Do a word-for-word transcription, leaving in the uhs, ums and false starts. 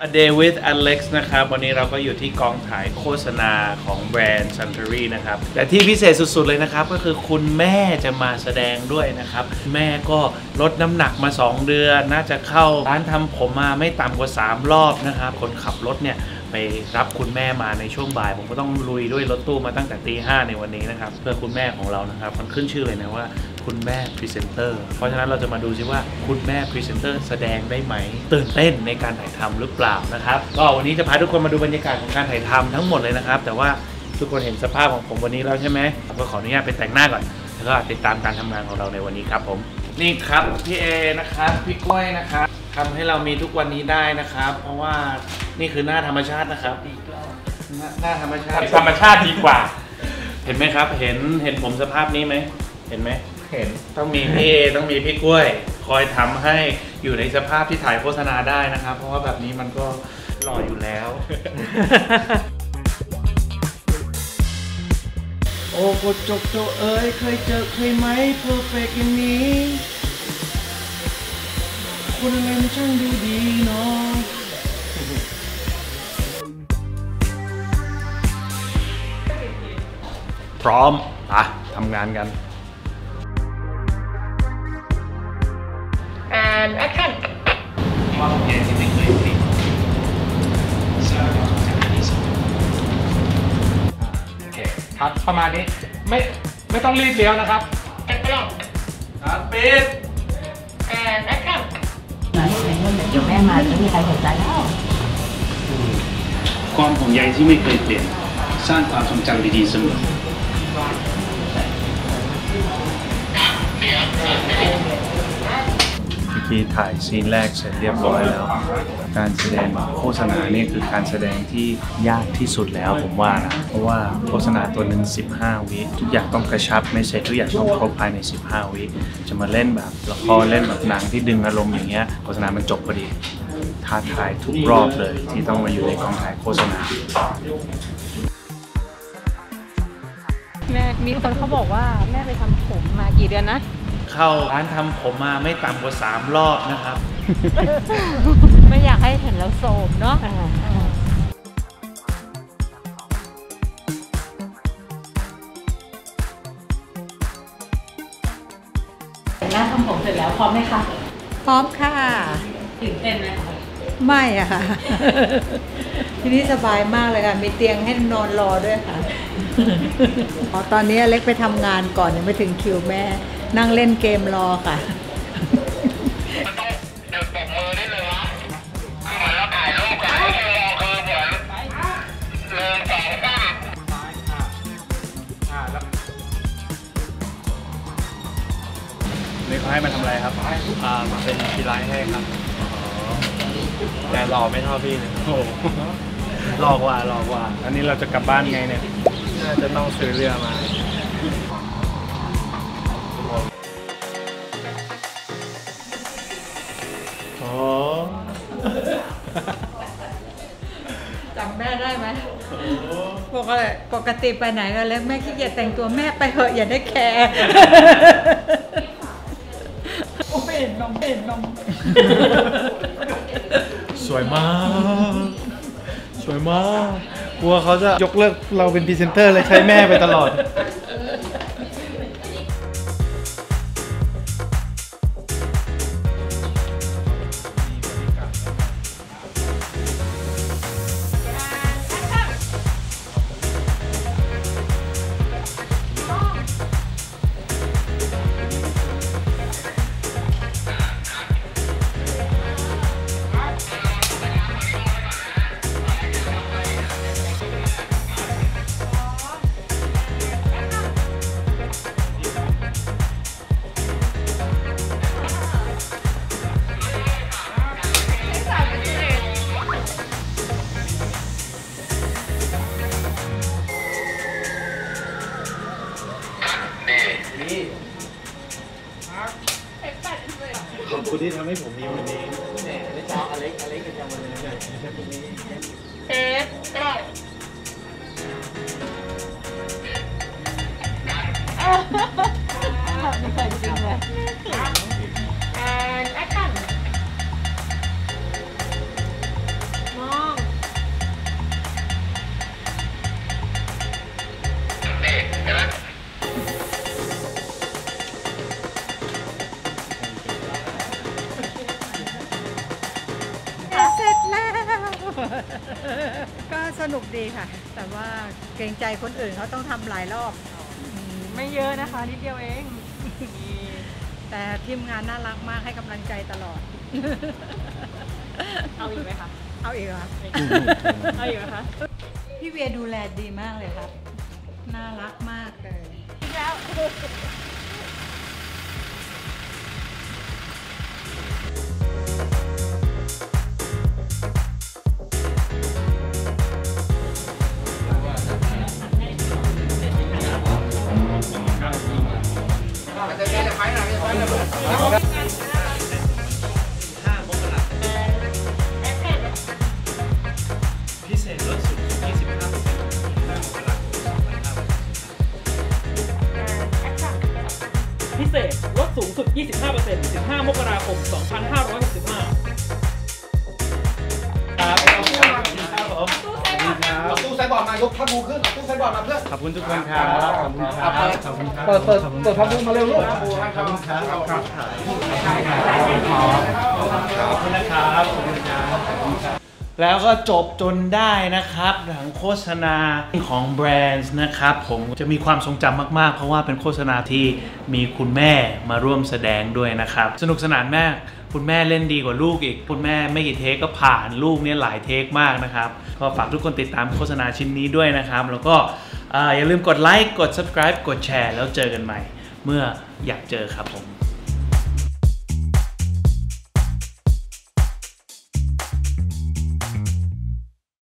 A Day with Alex นะครับวันนี้เราก็อยู่ที่กองถ่ายโฆษณาของแบรนด์ Suntory นะครับแต่ที่พิเศษสุดๆเลยนะครับก็คือคุณแม่จะมาแสดงด้วยนะครับแม่ก็ลดน้ำหนักมาสองเดือนน่าจะเข้าร้านทำผมมาไม่ต่ำกว่าสามรอบนะครับคนขับรถเนี่ยไปรับคุณแม่มาในช่วงบ่ายผมก็ต้องลุยด้วยรถตู้มาตั้งแต่ตีห้าในวันนี้นะครับเพื่อคุณแม่ของเรานะครับมันขึ้นชื่อเลยนะว่าคุณแม่พรีเซนเตอร์เพราะฉะนั้นเราจะมาดูซิว่าคุณแม่พรีเซนเตอร์แสดงได้ไหมตื่นเต้นในการถ่ายทำหรือเปล่านะครับก็วันนี้จะพาทุกคนมาดูบรรยากาศของการถ่ายทำทั้งหมดเลยนะครับแต่ว่าทุกคนเห็นสภาพของผมวันนี้แล้วใช่ไหมผมก็ขออนุญาตไปแต่งหน้าก่อนแล้วก็ติดตามการทำงานของเราในวันนี้ครับผมนี่ครับพี่เอนะครับพี่กล้วยนะครับทำให้เรามีทุกวันนี้ได้นะครับเพราะว่านี่คือหน้าธรรมชาตินะครับหน้าธรรมชาติธรรมชาติดีกว่าเห็นไหมครับเห็นเห็นผมสภาพนี้ไหมเห็นไหมเห็นต้องมีพี่เอต้องมีพี่กล้วยคอยทำให้อยู่ในสภาพที่ถ่ายโฆษณาได้นะครับเพราะว่าแบบนี้มันก็หล่ออยู่แล้ว โอ้กดจกโจเอ้ยเคยเจอเคยไหมเพอร์เฟกต์อย่างนี้คุณอะไรมันช่างดูดีเนาะพร้อมอ่ะทำงานกัน and action ว่าผมยังไม่เคยติดโอเคครับประมาณนี้ไม่ไม่ต้องรีบเลี้ยวนะครับ action ครับปิด and action เดี๋ยวแม่มาไม่มีใครสนใจแล้วความห่วงใยที่ไม่เคยเปลี่ยนสร้างความทรงจำดีๆเสมอที่ถ่ายซีนแรกเสร็จเรียบร้อยแล้วการแสดงโฆษณาเนี่ยคือการแสดงที่ยากที่สุดแล้วผมว่านะเพราะว่าโฆษณาตัวหนึ่งสิบห้าวิทุกอย่างต้องกระชับไม่เสร็จทุกอย่างต้องครบภายในสิบห้าวิจะมาเล่นแบบละครเล่นแบบหนังที่ดึงอารมณ์อย่างเงี้ยโฆษณามันจบพอดีท้าทายทุกรอบเลยที่ต้องมาอยู่ในกองถ่ายโฆษณาแม่มีคนเขาบอกว่าแม่ไปทำผมมากี่เดือนนะเข้าร้านทำผมมาไม่ต่ำกว่าสามรอบนะครับไม่อยากให้เห็นแล้วโสมเนาะหน้าทำผมเสร็จแล้วพร้อมไหมคะพร้อมค่ะตื่นเต้นไหมไม่อะค่ะ ทีนี้สบายมากเลยค่ะมีเตียงให้นอนรอด้วยค่ะ ตอนนี้เล็กไปทำงานก่อนยังไม่ถึงคิวแม่นั่งเล่นเกมรอค่ะนี่เขาให้มาทำอะไรครับอ่ามาเป็นกีฬาให้ครับแต่หล่อไม่เท่าพี่เลยโอ้หล่อกว่าหล่อกว่าอันนี้เราจะกลับบ้านไงเนี่ยน่าจะต้องซื้อเรือมาโอ้จำแม่ได้ไหมปกติปกติไปไหนกันแล้วแม่ขี้เกียจแต่งตัวแม่ไปเหอะอย่าได้แคร์โอ้ไม่เห็นนมไม่เห็นนมสวยมากสวยมากกลัวเขาจะยกเลิกเราเป็นพรีเซนเตอร์เลยใช้แม่ไปตลอดขอบคุณที่ทำให้ผมมีวันนี้เนี่ยไม่ชอบอเล็กอเล็กจะทำวันนี้เอฟก็ไม่เคยจริงเลย and action ว้านุกดีค่ะ แต่ว่าเกรงใจคนอื่นเขาต้องทำหลายรอบไม่เยอะนะคะนิดเดียวเองแต่ทีมงานน่ารักมากให้กำลังใจตลอดเอาอีกไหมคะเอาอีกเหรอเอาอีกไหมคะพี่เวียดูแลดีมากเลยครับ น่ารักมากเลยแล้วพิเศษลดสูงสุด ยี่สิบห้าเปอร์เซ็นต์ หน้ามกราคมสองพันห้าร้อยหกสิบห้าพิเศษลดสูงสุด ยี่สิบห้าเปอร์เซ็นต์ ถึง ห้ามกราคม สองพันห้าร้อยหกสิบห้าครับขอบคุณครับผมเอาตู้ไซบอร์ดมายกพับมูขึ้นเอาตู้ไซบอร์ดมาเพื่อนขอบคุณทุกคนครับ ขอบคุณครับ ขอบคุณครับเปิดเปิดเปิดพับมูมาเร็วลูกขอบคุณครับ ขอบคุณครับ ขอบคุณนะครับ ขอบคุณครับ แล้วก็จบจนได้นะครับหลังโฆษณาของแบรนด์นะครับผมจะมีความทรงจำมากๆเพราะว่าเป็นโฆษณาที่มีคุณแม่มาร่วมแสดงด้วยนะครับสนุกสนานมากคุณแม่เล่นดีกว่าลูกอีกคุณแม่ไม่กี่เทคก็ผ่านลูกเนี่ยหลายเทคมากนะครับก็ฝากทุกคนติดตามโฆษณาชิ้นนี้ด้วยนะครับแล้วก็อย่าลืมกดไลค์กด ซับสไครบ์ กดแชร์แล้วเจอกันใหม่เมื่ออยากเจอครับผม